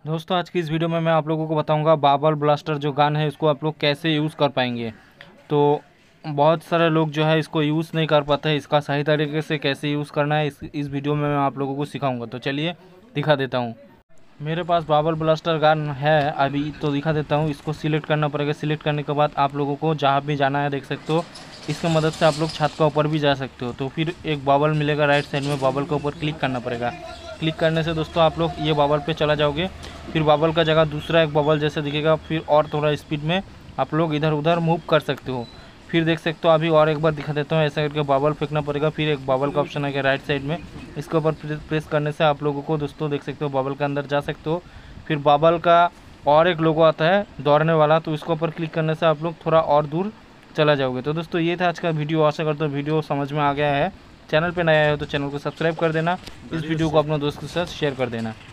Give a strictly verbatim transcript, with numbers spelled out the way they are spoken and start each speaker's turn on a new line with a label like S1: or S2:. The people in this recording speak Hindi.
S1: दोस्तों आज की इस वीडियो में मैं आप लोगों को बताऊंगा बाबल ब्लास्टर जो गन है इसको आप लोग कैसे यूज़ कर पाएंगे। तो बहुत सारे लोग जो है इसको यूज़ नहीं कर पाते हैं, इसका सही तरीके से कैसे यूज़ करना है इस इस वीडियो में मैं आप लोगों को सिखाऊंगा। तो चलिए दिखा देता हूँ। मेरे पास बाबल ब्लास्टर गन है अभी, तो दिखा देता हूँ। इसको सिलेक्ट करना पड़ेगा। सिलेक्ट करने के बाद आप लोगों को जहाँ भी जाना है देख सकते हो, इसकी मदद से आप लोग छत के ऊपर भी जा सकते हो। तो फिर एक बाबल मिलेगा राइट साइड में, बाबल के ऊपर क्लिक करना पड़ेगा। क्लिक करने से दोस्तों आप लोग ये बाबल पे चला जाओगे। फिर बाबल का जगह दूसरा एक बाबल जैसे दिखेगा, फिर और थोड़ा स्पीड में आप लोग इधर उधर मूव कर सकते हो। फिर देख सकते हो, अभी और एक बार दिखा देता हूँ। ऐसा करके बाबल फेंकना पड़ेगा। फिर एक बाबल का ऑप्शन है राइट साइड में, इसके ऊपर प्रेस करने से आप लोगों को दोस्तों देख सकते हो बाबल के अंदर जा सकते हो। फिर बाबल का और एक लोगो आता है दौड़ने वाला, तो इसके ऊपर क्लिक करने से आप लोग थोड़ा और दूर चला जाओगे। तो दोस्तों ये था आज का वीडियो। आशा करता हूँ वीडियो समझ में आ गया है। चैनल पे नया है तो चैनल को सब्सक्राइब कर देना। इस वीडियो को अपने दोस्त के साथ शेयर कर देना।